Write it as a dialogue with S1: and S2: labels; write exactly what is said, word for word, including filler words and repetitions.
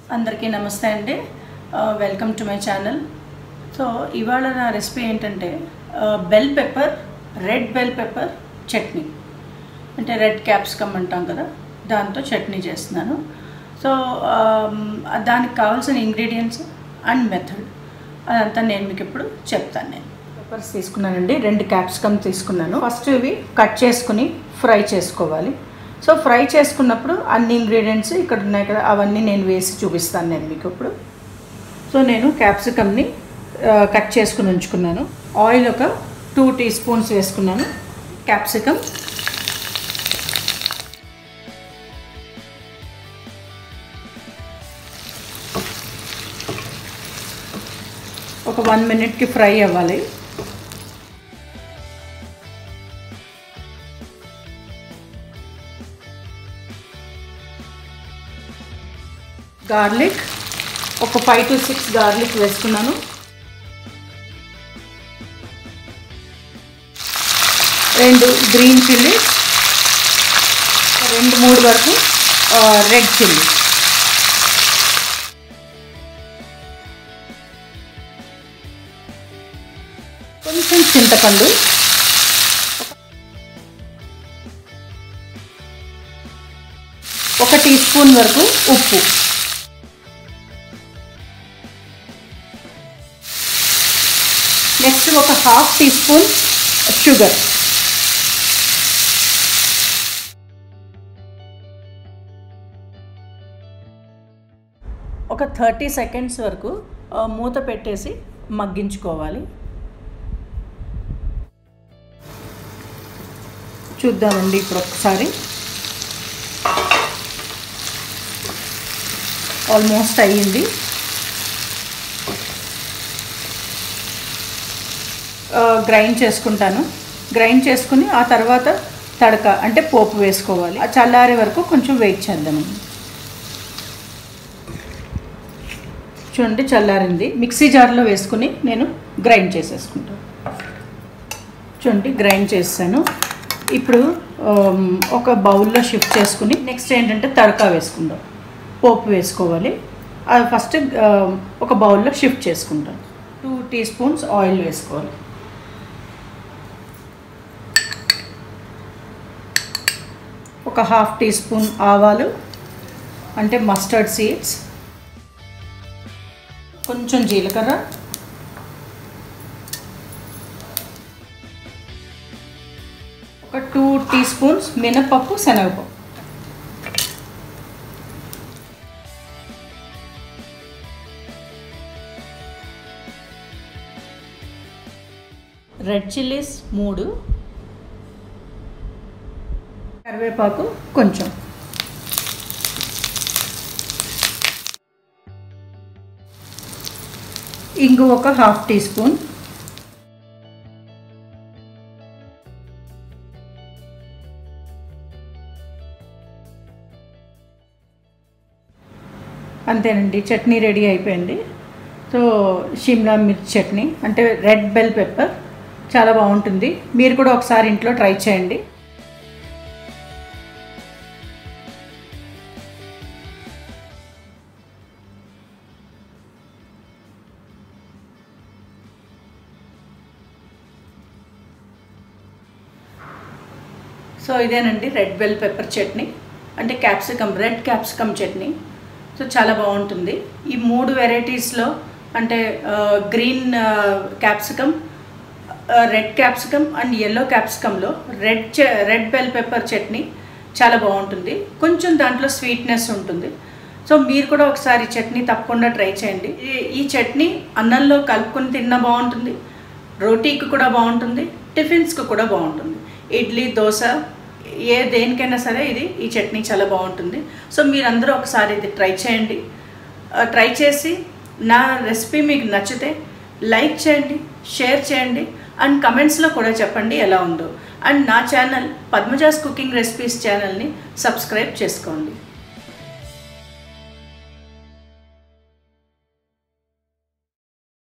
S1: అందరికీ నమస్తే అండి. Welcome to my channel. So ఇవాళ నా రెసిపీ ఏంటంటే bell pepper red bell pepper chutney, అంటే రెడ్ క్యాప్సికమ్ అంటాం కదా, దాంతో చట్నీ చేస్తున్నాను. సో దానికి కావాల్సిన ఇంగ్రీడియంట్స్ అండ్ మెథడ్ అదంతా నేను మీకు ఇప్పుడు చెప్తాను. నేను పెప్పర్స్ తీసుకున్నానండి, రెండు క్యాప్సికమ్ తీసుకున్నాను. ఫస్ట్ ఇవి కట్ చేసుకుని ఫ్రై చేసుకోవాలి. సో ఫ్రై చేసుకున్నప్పుడు అన్ని ఇంగ్రీడియంట్స్ ఇక్కడ ఉన్నాయి కదా, అవన్నీ నేను వేసి చూపిస్తాను నేను మీకు ఇప్పుడు. సో నేను క్యాప్సికమ్ని కట్ చేసుకుని ఉంచుకున్నాను. ఆయిల్ ఒక టూ టీ స్పూన్స్ వేసుకున్నాను. క్యాప్సికమ్ ఒక వన్ మినిట్కి ఫ్రై అవ్వాలి. గార్లిక్ ఒక ఫైవ్ టు సిక్స్ గార్లిక్ వేసుకున్నాను. రెండు గ్రీన్ చిల్లీ, రెండు మూడు వరకు రెడ్ చిల్లీ, కొంచెం చింతపండు, ఒక టీ స్పూన్ వరకు ఉప్పు, నెక్స్ట్ ఒక హాఫ్ టీ స్పూన్ షుగర్, ఒక థర్టీ సెకండ్స్ వరకు మూత పెట్టేసి మగ్గించుకోవాలి. చూద్దామండి ఇప్పుడు ఒకసారి. ఆల్మోస్ట్ అయ్యింది. గ్రైండ్ చేసుకుంటాను. గ్రైండ్ చేసుకుని ఆ తర్వాత తడక అంటే పోపు వేసుకోవాలి. ఆ చల్లారే వరకు కొంచెం వెయిట్ చేద్దాము. చూడండి చల్లారింది. మిక్సీ జార్లో వేసుకుని నేను గ్రైండ్ చేసేసుకుంటాను. చూడండి గ్రైండ్ చేస్తాను. ఇప్పుడు ఒక బౌల్లో షిఫ్ట్ చేసుకుని నెక్స్ట్ ఏంటంటే తడక వేసుకుందాం. పోపు వేసుకోవాలి. అది ఫస్ట్ ఒక బౌల్లో షిఫ్ట్ చేసుకుంటాను. టూ టీ స్పూన్స్ ఆయిల్ వేసుకోవాలి. ఒక హాఫ్ టీ స్పూన్ ఆవాలు అంటే మస్టర్డ్ సీడ్స్, కొంచెం జీలకర్ర, ఒక టూ టీ స్పూన్స్ మినపప్పు, శనగపప్పు, రెడ్ చిల్లీస్ మూడు, కరివేపాకు కొంచెం, ఇంగు ఒక హాఫ్ టీ స్పూన్, అంతేనండి. చట్నీ రెడీ అయిపోయింది. సో షిమ్లా మిర్చి చట్నీ అంటే రెడ్ బెల్ పెప్పర్ చాలా బాగుంటుంది. మీరు కూడా ఒకసారి ఇంట్లో ట్రై చేయండి. సో ఇదేనండి రెడ్ బెల్ పెప్పర్ చట్నీ అంటే capsicum, red capsicum chutney. So చాలా బాగుంటుంది. ఈ మూడు వెరైటీస్లో అంటే green capsicum, red capsicum and yellow క్యాప్సికమ్లో red red bell pepper chutney చాలా బాగుంటుంది. కొంచెం దాంట్లో స్వీట్నెస్ ఉంటుంది. సో మీరు కూడా ఒకసారి చట్నీ తప్పకుండా ట్రై చేయండి. ఈ చట్నీ అన్నంలో కలుపుకొని తిన్నా బాగుంటుంది, రోటీకి కూడా బాగుంటుంది, టిఫిన్స్కి కూడా బాగుంటుంది. ఇడ్లీ, దోశ ఏ దేనికైనా సరే ఇది ఈ చట్నీ చాలా బాగుంటుంది. సో మీరందరూ ఒకసారి ఇది ట్రై చేయండి. ట్రై చేసి నా రెసిపీ మీకు నచ్చితే లైక్ చేయండి, షేర్ చేయండి అండ్ కమెంట్స్లో కూడా చెప్పండి ఎలా ఉందో. అండ్ నా ఛానల్ పద్మజాస్ కుకింగ్ రెసిపీస్ ఛానల్ని సబ్స్క్రైబ్ చేసుకోండి.